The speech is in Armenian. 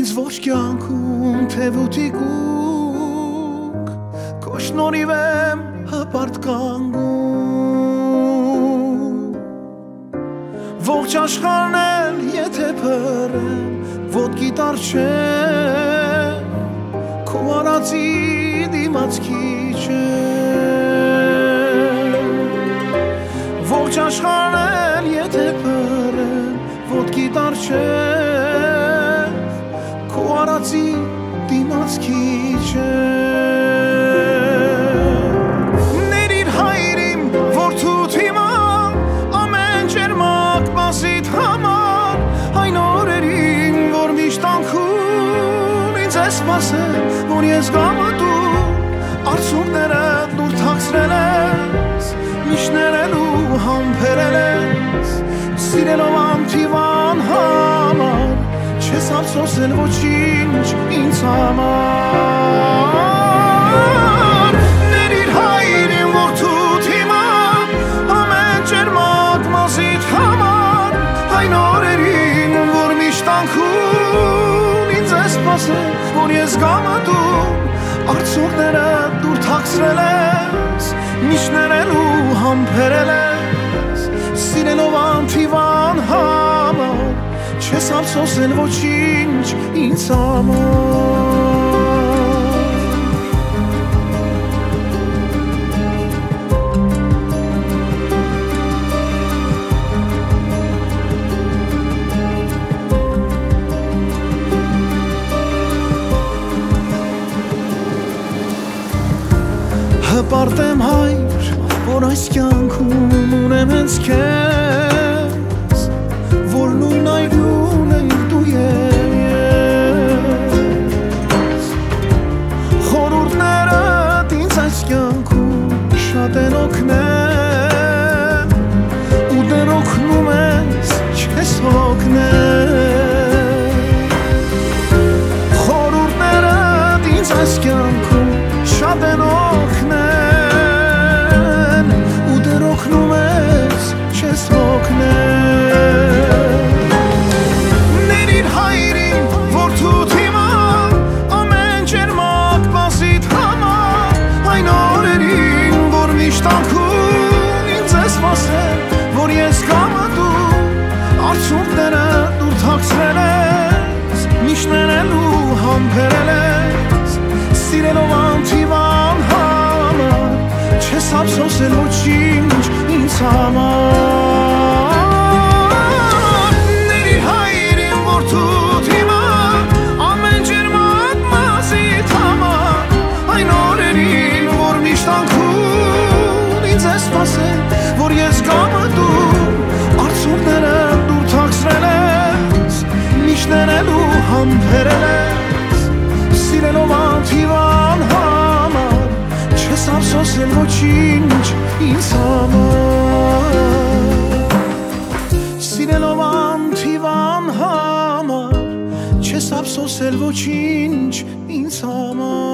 ինձ ոչ կյանքում թևուտիկուկ քո շնորհիվ եմ հպարտ կանգում ողջ աշխարհն էլ եթե փռեմ ոտքի տառչեմ քո արածի դիմաց քիչ ողջ աշխարհն էլ եթե փռեմ ոտքի տառչեմ քո արածի դիմաց քիչ ներիր հայրիմ որդուդ հիմա ամեն ջերմակ բազիդ համար այն օրերին որ միշտ անքուն ինձ ես սպասել որ ես գամատու արցունքները դուր թաքցրել ես միշտ ներելու համբերել ես սիրելով անթիվան համար չես ափսոսել ոչինչ ինձ համար ներիր հայրին որդուդ հիմա ամեն ջերմակ մազիդ համար այն օրերին որ միշտ անքուն ինձ ես սպասել որ ես գամատու արցունքները դուր թաքցրել ես միշտ ներելու համբերել ես սիրելով անթիվան համար չես ափսոսել ոչինչ ինձ համար հպարտ եմ հայր որ այս կյանքում ունեմ հենց քեզ որ նույն այրուն ենք դու ես խորհուրդներդ ինձ այս կյանքում շատ են օգնել ու դեռ օգնում ես չես օգնել խորհուրդներդ ինձ այս կյանքում շատ են օգնել ու դեռ օգնում ես չես օգնել ներիր հայրին որդուդ հիմա ամեն ջերմակ բազիդ համար այն օրերին որ միշտ անքուն ինձ ես սպասել որ ես գամատու արցունքները դուր թաքցրել ես միշտ ներելու համբերել ես սիրելով անթիվան համար չես ափսոսել ոչինչ ինձ համար ներիր հայրին որդուդ հիմա ամեն ջերմակ մազիդ համար այն օրերին որ միշտ անքուն ինձ ես սպասել որ ես գամատու արցունքները դուր թաքցրել ես միշտ ներելու համբերել ես սիրելով անթիվան համար չես ափսոսել ոչինչ ինձ համար սիրելով անթիվան համար չես ափսոսել ոչինչ ինձ համար